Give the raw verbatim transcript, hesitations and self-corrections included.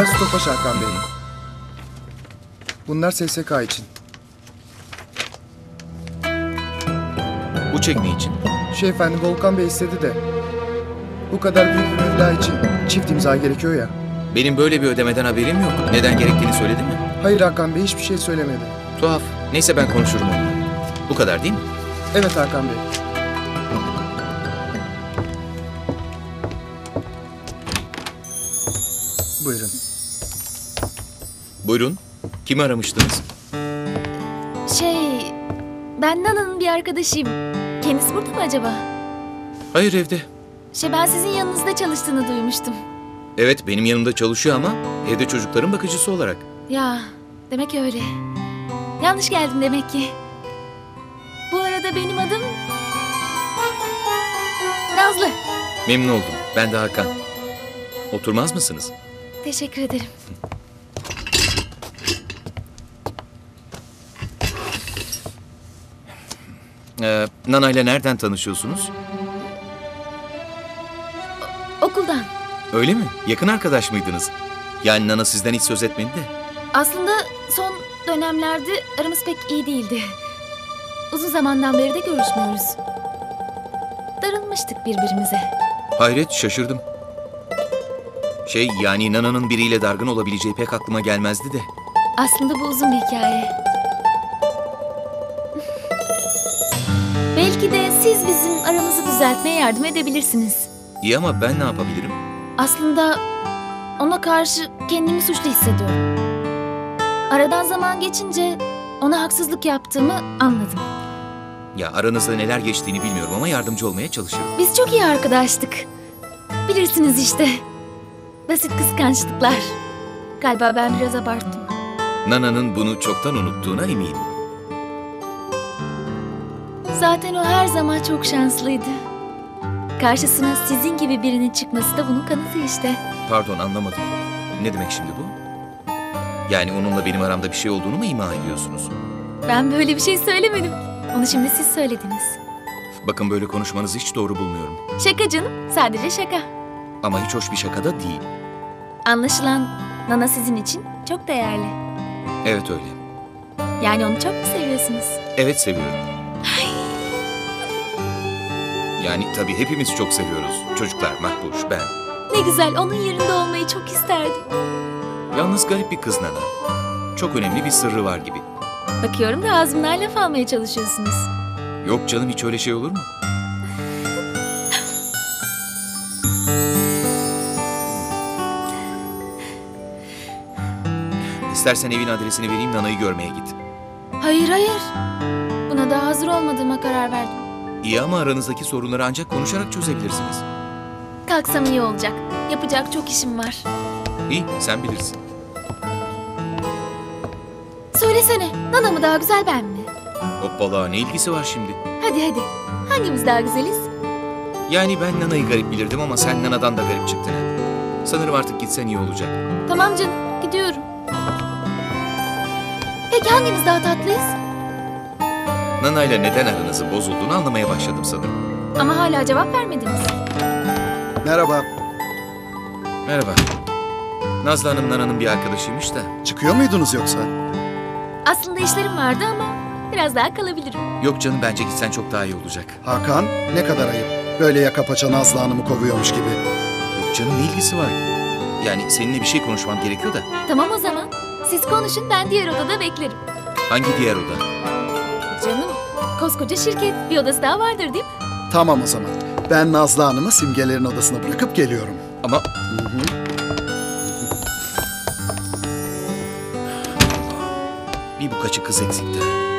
Bunlar stopaj Hakan Bey. Bunlar S S K için. Bu çek ne için? Şey efendim, Volkan Bey istedi de. Bu kadar büyük bir meblağ için çift imza gerekiyor ya. Benim böyle bir ödemeden haberim yok. Neden gerektiğini söyledi mi? Hayır Hakan Bey, hiçbir şey söylemedi. Tuhaf. Neyse ben konuşurum onunla. Bu kadar değil mi? Evet Hakan Bey. Buyurun. Buyurun. Kimi aramıştınız? Şey, ben Nana'nın bir arkadaşıyım. Kendisi burada mı acaba? Hayır, evde. Şey, ben sizin yanınızda çalıştığını duymuştum. Evet, benim yanımda çalışıyor ama evde çocukların bakıcısı olarak. Ya, demek öyle. Yanlış geldim demek ki. Bu arada benim adım... Nazlı. Memnun oldum. Ben de Hakan. Oturmaz mısınız? Teşekkür ederim. Ee, Nana ile nereden tanışıyorsunuz? Okuldan. Öyle mi? Yakın arkadaş mıydınız? Yani Nana sizden hiç söz etmedi de. Aslında son dönemlerde aramız pek iyi değildi. Uzun zamandan beri de görüşmüyoruz. Darılmıştık birbirimize. Hayret, şaşırdım. Şey, yani Nana'nın biriyle dargın olabileceği pek aklıma gelmezdi de. Aslında bu uzun bir hikaye. Belki de siz bizim aramızı düzeltmeye yardım edebilirsiniz. İyi ama ben ne yapabilirim? Aslında ona karşı kendimi suçlu hissediyorum. Aradan zaman geçince ona haksızlık yaptığımı anladım. Ya aranızda neler geçtiğini bilmiyorum ama yardımcı olmaya çalışırım. Biz çok iyi arkadaştık. Bilirsiniz işte. Basit kıskançlıklar. Galiba ben biraz abarttım. Nana'nın bunu çoktan unuttuğuna eminim. Zaten o her zaman çok şanslıydı. Karşısına sizin gibi birinin çıkması da bunun kanıtı işte. Pardon, anlamadım. Ne demek şimdi bu? Yani onunla benim aramda bir şey olduğunu mu ima ediyorsunuz? Ben böyle bir şey söylemedim. Onu şimdi siz söylediniz. Bakın, böyle konuşmanızı hiç doğru bulmuyorum. Şaka canım, sadece şaka. Ama hiç hoş bir şaka da değil. Anlaşılan Nana sizin için çok değerli. Evet öyle. Yani onu çok mu seviyorsunuz? Evet, seviyorum. Yani tabii hepimiz çok seviyoruz. Çocuklar, Makbuş, ben. Ne güzel, onun yerinde olmayı çok isterdim. Yalnız garip bir kız Nana. Çok önemli bir sırrı var gibi. Bakıyorum da ağzımdan laf almaya çalışıyorsunuz. Yok canım, hiç öyle şey olur mu? İstersen evin adresini vereyim, Nana'yı görmeye git. Hayır hayır. Buna daha hazır olmadığıma karar verdim. İyi ama aranızdaki sorunları ancak konuşarak çözebilirsiniz. Kalksam iyi olacak. Yapacak çok işim var. İyi, sen bilirsin. Söylesene, Nana mı daha güzel ben mi? Hoppala, ne ilgisi var şimdi? Hadi hadi. Hangimiz daha güzeliz? Yani ben Nana'yı garip bilirdim ama sen Nana'dan da garip çıktın. Ha. Sanırım artık gitsen iyi olacak. Tamam canım, gidiyorum. Peki hangimiz daha tatlıyız? Nana'yla neden aranızın bozulduğunu anlamaya başladım sanırım. Ama hala cevap vermediniz. Merhaba. Merhaba. Nazlı Hanım Nana'nın bir arkadaşıymış da. Çıkıyor muydunuz yoksa? Aslında işlerim vardı ama biraz daha kalabilirim. Yok canım, bence gitsen çok daha iyi olacak. Hakan, ne kadar ayıp. Böyle yaka paça Nazlı Hanım'ı kovuyormuş gibi. Yok canım, ne ilgisi var? Yani seninle bir şey konuşmam gerekiyor da. Tamam o zaman. Siz konuşun, ben diğer odada beklerim. Hangi diğer oda? Canım, koskoca şirket. Bir odası daha vardır değil mi? Tamam o zaman. Ben Nazlı Hanım'ı Simgelerin odasına bırakıp geliyorum. Ama... Hı hı. Bir bu kaçı kız eksikti.